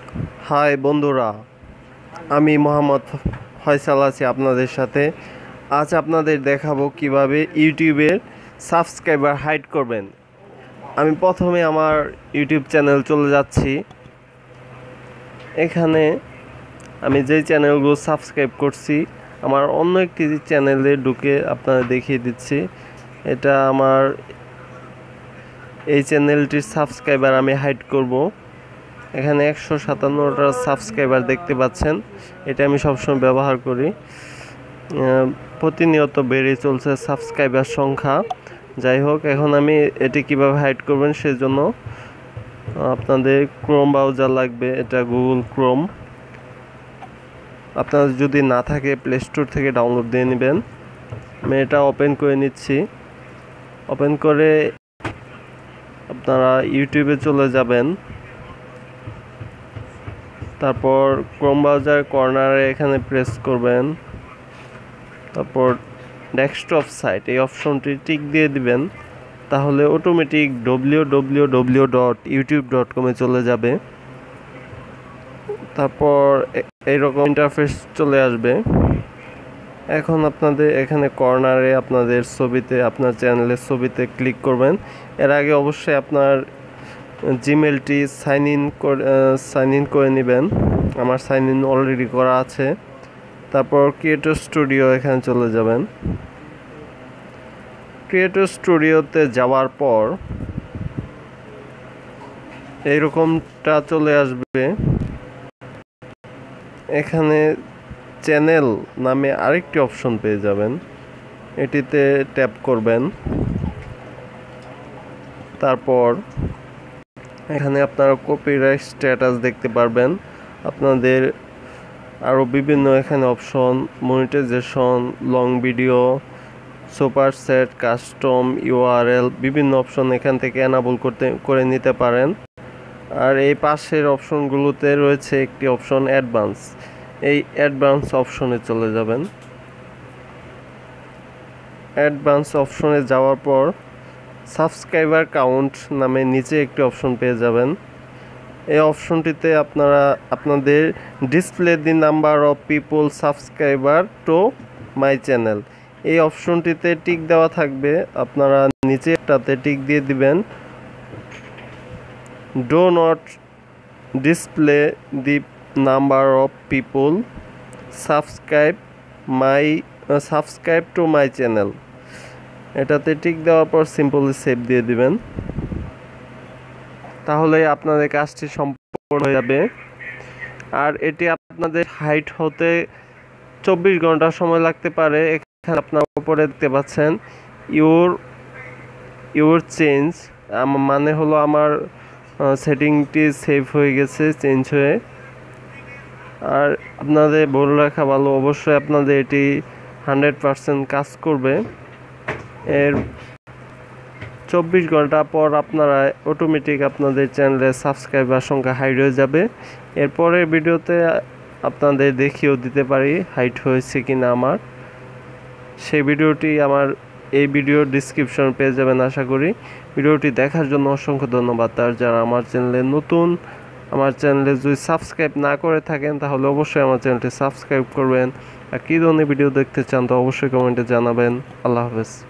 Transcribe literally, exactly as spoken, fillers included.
High বন্ধুরা, আমি মোহাম্মদ ফয়সাল আছি আপনাদের সাথে। আজ আপনাদের দেখাবো কিভাবে ইউটিউবের সাবস্ক্রাইবার হাইড করবেন। আমি প্রথমে আমার ইউটিউব চ্যানেল চলে যাচ্ছি। এখানে আমি যেই চ্যানেলগুলো সাবস্ক্রাইব করছি আমার অন্য একটি চ্যানেলে ঢুকে আপনাদের দেখিয়ে দিচ্ছি। এটা আমার এই চ্যানেলটির সাবস্ক্রাইবার আমি হাইড করব। এখানে একশো সাতান্নটা সাবস্ক্রাইবার দেখতে পাচ্ছেন। এটা আমি সবসময় ব্যবহার করি। প্রতিনিয়ত বেড়ে চলছে সাবস্ক্রাইবার সংখ্যা। যাই হোক, এখন আমি এটি কিভাবে হাইড করবেন সেজন্য আপনাদের ক্রোম ব্রাউজার লাগবে। এটা গুগল ক্রোম। আপনাদের যদি না থাকে প্লে স্টোর থেকে ডাউনলোড দিয়ে নেবেন। আমি এটা ওপেন করে নিচ্ছি। ওপেন করে আপনারা ইউটিউবে চলে যাবেন। তারপর ক্রোম ব্রাউজার কর্নারে এখানে প্রেস করবেন। তারপর ডেস্কটপ সাইট এই অপশনটি টিক দিয়ে দিবেন। তাহলে automatic W W W dot YouTube dot কমে চলে যাবে। তারপর এইরকম ইন্টারফেস চলে আসবে। এখন আপনাদের এখানে কর্নারে আপনাদের ছবিতে, আপনার চ্যানেলের ছবিতে ক্লিক করবেন। এর আগে অবশ্যই আপনার জিমেলটি সাইন ইন করে সাইন ইন করে নেবেন। আমার সাইন ইন অলরেডি করা আছে। তারপর ক্রিয়েটর স্টুডিও এখানে চলে যাবেন। ক্রিয়েটর স্টুডিওতে যাওয়ার পর এইরকমটা চলে আসবে। এখানে চ্যানেল নামে আরেকটি অপশন পেয়ে যাবেন। এটিতে ট্যাপ করবেন। তারপর এখানে আপনারা কপিরাইট স্ট্যাটাস দেখতে পারবেন। আপনাদের আরও বিভিন্ন এখানে option, monetization, long video, super set, custom URL, বিভিন্ন অপশন এখান থেকে এনাবল করতে করে নিতে পারেন। আর এই পাশের অপশনগুলোতে রয়েছে একটি অপশন অ্যাডভান্স। এই অ্যাডভান্স অপশনে চলে যাবেন। অ্যাডভান্স অপশনে যাওয়ার পর সাবস্ক্রাইবার কাউন্ট নামে নিচে একটি অপশন পেয়ে যাবেন। এই অপশনটিতে আপনারা আপনাদের display the number of people subscriber to my channel এই অপশনটিতে টিক দেওয়া থাকবে। আপনারা নিচে একটাতে টিক দিয়ে দিবেন। Do not display the number of people subscribe my subscribe to my channel এটাতে টিক দেওয়ার পর সিম্পলি সেভ দিয়ে দিবেন। তাহলে আপনাদের কাজটি সম্পূর্ণ হয়ে যাবে। আর এটি আপনাদের হাইড হতে চব্বিশ ঘন্টা সময় লাগতে পারে। এখানে আপনার উপরে দেখতে পাচ্ছেন ইউর ইউর চেঞ্জ, মানে হলো আমার সেটিংটি সেভ হয়ে গেছে, চেঞ্জ হয়ে। আর আপনাদের বলে রাখা ভালো, অবশ্যই আপনাদের এটি হান্ড্রেড পারসেন্ট কাজ করবে। এর চব্বিশ ঘন্টা পর আপনারা অটোমেটিক আপনাদের চ্যানেলের সাবস্ক্রাইবার সংখ্যা হাইড হয়ে যাবে। এরপরের ভিডিওতে আপনাদের দেখিয়েও দিতে পারি হাইড হয়েছে কিনা আমার। সেই ভিডিওটি আমার এই ভিডিওর ডিসক্রিপশন পেয়ে যাবেন আশা করি। ভিডিওটি দেখার জন্য অসংখ্য ধন্যবাদ। আর যারা আমার চ্যানেলে নতুন, আমার চ্যানেলে যদি সাবস্ক্রাইব না করে থাকেন তাহলে অবশ্যই আমার চ্যানেলটি সাবস্ক্রাইব করবেন। আর কী ধরনের ভিডিও দেখতে চান তো অবশ্যই কমেন্টে জানাবেন। আল্লাহ হাফেজ।